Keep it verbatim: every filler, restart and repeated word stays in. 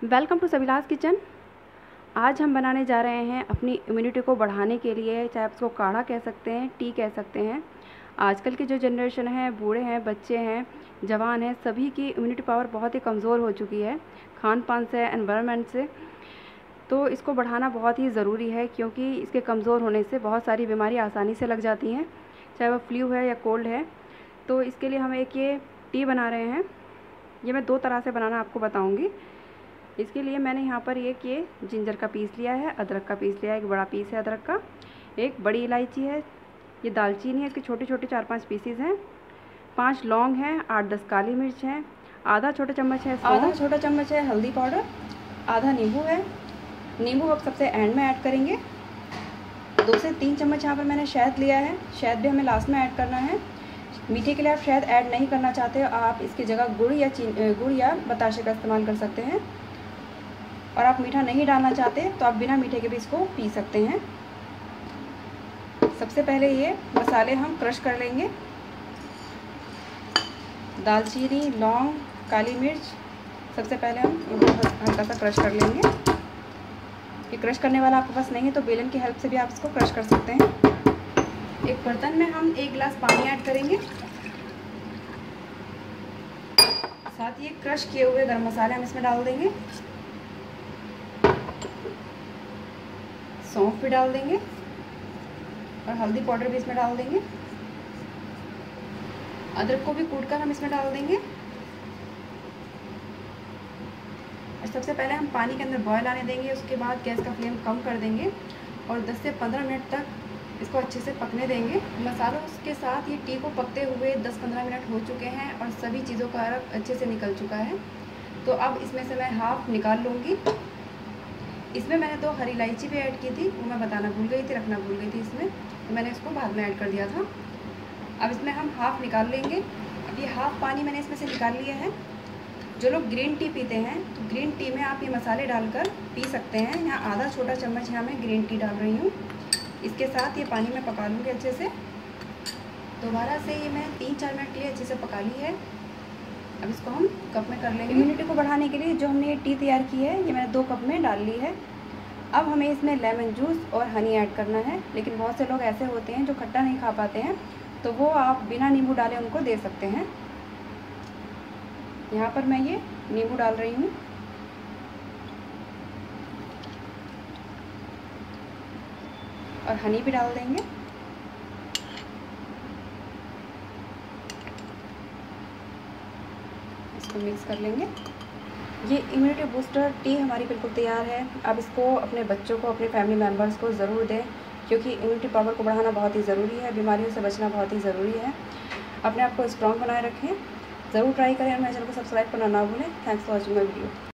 Welcome to सबिलास kitchen. आज हम बनाने जा रहे हैं अपनी इम्यूनिटी को बढ़ाने के लिए, चाहे आप उसको काढ़ा कह सकते हैं, टी कह सकते हैं। आजकल की जो जनरेशन है, बूढ़े हैं, बच्चे हैं, जवान हैं, सभी की इम्यूनिटी पावर बहुत ही कमज़ोर हो चुकी है खान पान से, एनवायरनमेंट से। तो इसको बढ़ाना बहुत ही ज़रूरी है, क्योंकि इसके कमज़ोर होने से बहुत सारी बीमारी आसानी से लग जाती हैं, चाहे वो फ्लू है या कोल्ड है। तो इसके लिए हम एक ये टी बना रहे हैं। ये मैं दो तरह से बनाना आपको बताऊँगी। इसके लिए मैंने यहाँ पर एक ये जिंजर का पीस लिया है, अदरक का पीस लिया है, एक बड़ा पीस है अदरक का, एक बड़ी इलायची है, ये दालचीनी है, इसके छोटे छोटे चार पांच पीसीज हैं, पांच लौंग हैं, आठ दस काली मिर्च हैं, आधा छोटा चम्मच है आधा छोटा चम्मच है हल्दी पाउडर, आधा नींबू है। नींबू अब सबसे एंड में ऐड करेंगे। दो से तीन चम्मच यहाँ पर मैंने शहद लिया है, शहद भी हमें लास्ट में ऐड करना है। मीठे के लिए आप शहद ऐड नहीं करना चाहते हो, आप इसकी जगह गुड़ या चीनी गुड़ या बताशे का इस्तेमाल कर सकते हैं। और आप मीठा नहीं डालना चाहते तो आप बिना मीठे के भी इसको पी सकते हैं। सबसे पहले ये मसाले हम क्रश कर लेंगे। दालचीनी, लौंग, काली मिर्च, सबसे पहले हम इनको हल्का सा क्रश कर लेंगे। ये क्रश करने वाला आपके पास नहीं है तो बेलन की हेल्प से भी आप इसको क्रश कर सकते हैं। एक बर्तन में हम एक गिलास पानी ऐड करेंगे, साथ ही क्रश किए हुए गरम मसाले हम इसमें डाल देंगे, सौंफ भी डाल देंगे और हल्दी पाउडर भी इसमें डाल देंगे। अदरक को भी कूटकर हम इसमें डाल देंगे। और सबसे पहले हम पानी के अंदर बॉयल आने देंगे, उसके बाद गैस का फ्लेम कम कर देंगे और दस से पंद्रह मिनट तक इसको अच्छे से पकने देंगे। मसालों के साथ ये टी को पकते हुए दस पंद्रह मिनट हो चुके हैं और सभी चीज़ों का रंग अच्छे से निकल चुका है। तो अब इसमें से मैं हाफ निकाल लूँगी। इसमें मैंने दो हरी इलायची भी ऐड की थी, वो मैं बताना भूल गई थी, रखना भूल गई थी इसमें, तो मैंने इसको बाद में ऐड कर दिया था। अब इसमें हम हाफ़ निकाल लेंगे। अब ये हाफ़ पानी मैंने इसमें से निकाल लिया है। जो लोग ग्रीन टी पीते हैं तो ग्रीन टी में आप ये मसाले डालकर पी सकते हैं। यहाँ आधा छोटा चम्मच यहाँ मैं ग्रीन टी डाल रही हूँ। इसके साथ ये पानी में पका लूँगी अच्छे से। दोबारा से ये मैं तीन चार मिनट के लिए अच्छे से पका ली है। अब इसको हम कप में कर लेंगे। इम्यूनिटी को बढ़ाने के लिए जो हमने ये टी तैयार की है, ये मैंने दो कप में डाल ली है। अब हमें इसमें लेमन जूस और हनी ऐड करना है, लेकिन बहुत से लोग ऐसे होते हैं जो खट्टा नहीं खा पाते हैं, तो वो आप बिना नींबू डाले उनको दे सकते हैं। यहाँ पर मैं ये नींबू डाल रही हूँ और हनी भी डाल देंगे। इसको मिक्स कर लेंगे। ये इम्यूनिटी बूस्टर टी हमारी बिल्कुल तैयार है। अब इसको अपने बच्चों को, अपने फैमिली मेम्बर्स को ज़रूर दें, क्योंकि इम्यूनिटी पावर को बढ़ाना बहुत ही ज़रूरी है, बीमारियों से बचना बहुत ही ज़रूरी है। अपने आप को स्ट्रॉन्ग बनाए रखें, ज़रूर ट्राई करें और मेरे चैनल को सब्सक्राइब करना ना भूलें। Thanks for watching my video.